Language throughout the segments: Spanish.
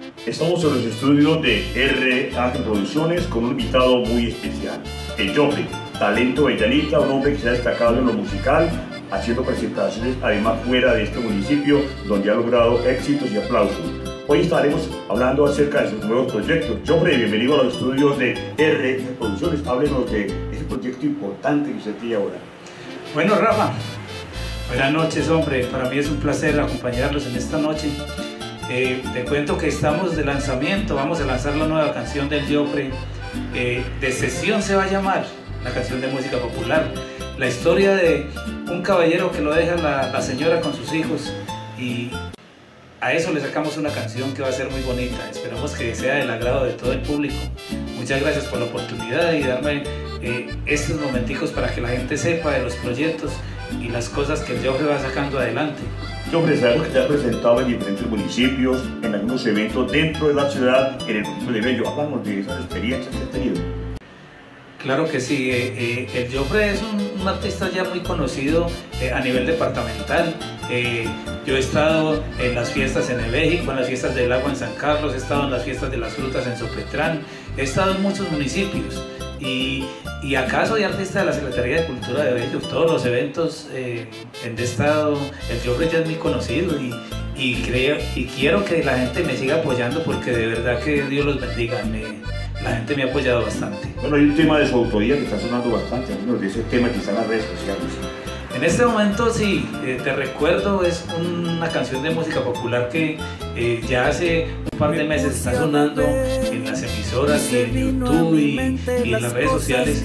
Estamos en los estudios de R.A. Producciones con un invitado muy especial, el Joffre, talento de Llanita, un hombre que se ha destacado en lo musical, haciendo presentaciones además fuera de este municipio, donde ha logrado éxitos y aplausos. Hoy estaremos hablando acerca de sus nuevos proyectos. Joffre, bienvenido a los estudios de R.A. Producciones. Háblenos de ese proyecto importante que usted tiene ahora. Bueno, Rafa, buenas noches, hombre. Para mí es un placer acompañarlos en esta noche. Te cuento que estamos de lanzamiento, vamos a lanzar la nueva canción del Joffre. De Sesión se va a llamar, la canción de música popular. La historia de un caballero que lo deja la señora con sus hijos y a eso le sacamos una canción que va a ser muy bonita. Esperamos que sea del agrado de todo el público. Muchas gracias por la oportunidad y darme estos momenticos para que la gente sepa de los proyectos y las cosas que el Joffre va sacando adelante. Joffre, sabemos que te has presentado en diferentes municipios, en algunos eventos dentro de la ciudad, en el municipio de Bello. Háblanos de esas experiencias que has tenido. Claro que sí, el Joffre es un artista ya muy conocido a nivel departamental. Yo he estado en las fiestas en el México, en las fiestas del agua en San Carlos, he estado en las fiestas de las frutas en Sopetrán, he estado en muchos municipios y acá soy artista de la Secretaría de Cultura de Bello. Todos los eventos en he estado, el Joffre ya es muy conocido y quiero que la gente me siga apoyando porque de verdad que Dios los bendiga. La gente me ha apoyado bastante. Bueno, hay un tema de su autoría que está sonando bastante, algunos de ese tema que está en las redes sociales. En este momento sí, Te Recuerdo es una canción de música popular que ya hace un par de meses está sonando en las emisoras y en YouTube y en las redes sociales,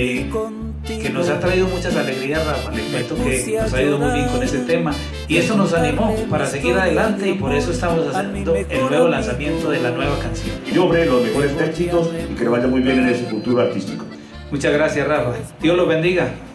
que nos ha traído muchas alegrías, Rafa. Le cuento que nos ha ido muy bien con ese tema y eso nos animó para seguir adelante y por eso estamos haciendo el nuevo lanzamiento de la nueva canción. Y Joffre, los mejores éxitos y que le vaya muy bien en ese futuro artístico. Muchas gracias, Rafa. Dios los bendiga.